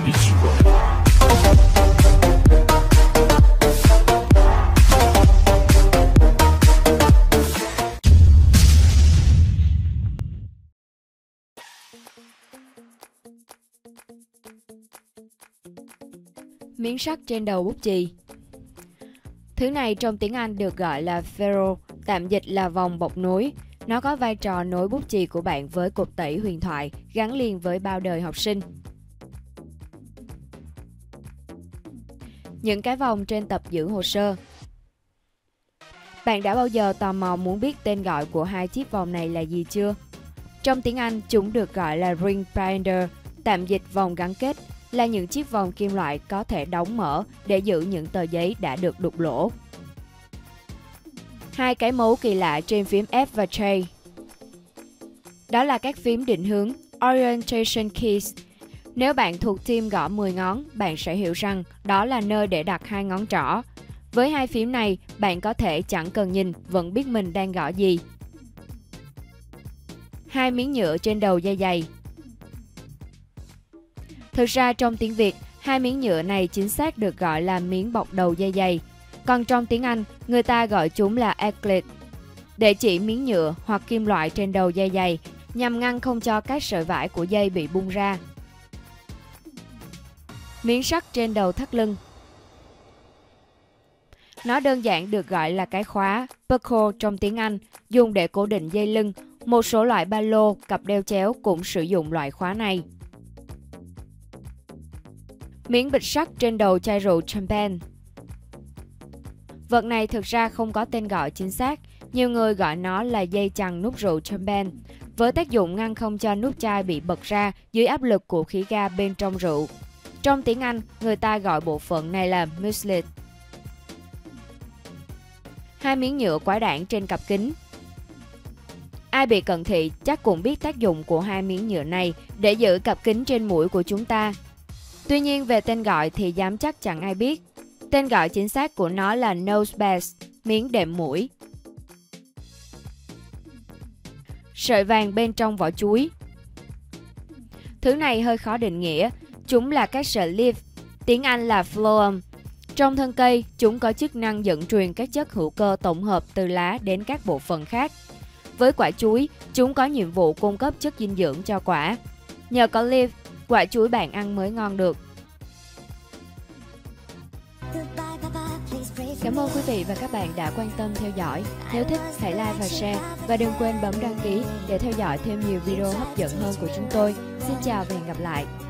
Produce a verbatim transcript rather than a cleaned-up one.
Miếng sắt trên đầu bút chì. Thứ này trong tiếng Anh được gọi là ferrule, tạm dịch là vòng bọc nối. Nó có vai trò nối bút chì của bạn với cục tẩy huyền thoại, gắn liền với bao đời học sinh. Những cái vòng trên tập giữ hồ sơ. Bạn đã bao giờ tò mò muốn biết tên gọi của hai chiếc vòng này là gì chưa? Trong tiếng Anh, chúng được gọi là ring binder, tạm dịch vòng gắn kết, là những chiếc vòng kim loại có thể đóng mở để giữ những tờ giấy đã được đục lỗ. Hai cái mấu kỳ lạ trên phím F và J. Đó là các phím định hướng, orientation keys. Nếu bạn thuộc team gõ mười ngón, bạn sẽ hiểu rằng đó là nơi để đặt hai ngón trỏ. Với hai phím này, bạn có thể chẳng cần nhìn, vẫn biết mình đang gõ gì. Hai miếng nhựa trên đầu dây giày. Thực ra trong tiếng Việt, hai miếng nhựa này chính xác được gọi là miếng bọc đầu dây giày. Còn trong tiếng Anh, người ta gọi chúng là egglet, để chỉ miếng nhựa hoặc kim loại trên đầu dây giày, nhằm ngăn không cho các sợi vải của dây bị bung ra. Miếng sắt trên đầu thắt lưng. Nó đơn giản được gọi là cái khóa, buckle trong tiếng Anh, dùng để cố định dây lưng. Một số loại ba lô, cặp đeo chéo cũng sử dụng loại khóa này. Miếng bịch sắt trên đầu chai rượu champagne. Vật này thực ra không có tên gọi chính xác, nhiều người gọi nó là dây chằng nút rượu champagne, với tác dụng ngăn không cho nút chai bị bật ra dưới áp lực của khí ga bên trong rượu. Trong tiếng Anh, người ta gọi bộ phận này là muslin. Hai miếng nhựa quái đản trên cặp kính. Ai bị cận thị chắc cũng biết tác dụng của hai miếng nhựa này để giữ cặp kính trên mũi của chúng ta. Tuy nhiên về tên gọi thì dám chắc chẳng ai biết. Tên gọi chính xác của nó là nose base, miếng đệm mũi. Sợi vàng bên trong vỏ chuối. Thứ này hơi khó định nghĩa. Chúng là các sợi leaf, tiếng Anh là phloem. Trong thân cây, chúng có chức năng dẫn truyền các chất hữu cơ tổng hợp từ lá đến các bộ phận khác. Với quả chuối, chúng có nhiệm vụ cung cấp chất dinh dưỡng cho quả. Nhờ có leaf, quả chuối bạn ăn mới ngon được. Cảm ơn quý vị và các bạn đã quan tâm theo dõi. Nếu thích, hãy like và share. Và đừng quên bấm đăng ký để theo dõi thêm nhiều video hấp dẫn hơn của chúng tôi. Xin chào và hẹn gặp lại.